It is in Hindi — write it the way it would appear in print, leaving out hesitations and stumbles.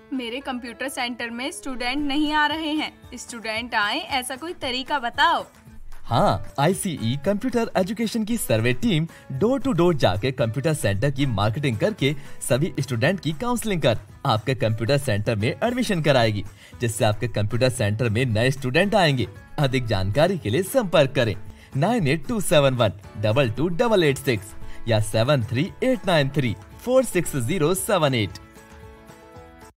मेरे कंप्यूटर सेंटर में स्टूडेंट नहीं आ रहे हैं। स्टूडेंट आए ऐसा कोई तरीका बताओ। हाँ, ICE कंप्यूटर एजुकेशन की survey team door to door जाके कंप्यूटर सेंटर की मार्केटिंग करके सभी स्टूडेंट की काउंसलिंग कर आपके कंप्यूटर सेंटर में एडमिशन कराएगी, जिससे आपके कंप्यूटर सेंटर में नए स्टूडेंट आएंगे। अधिक जानकारी के लिए संपर्क करें 9827122886 या 738934607 8।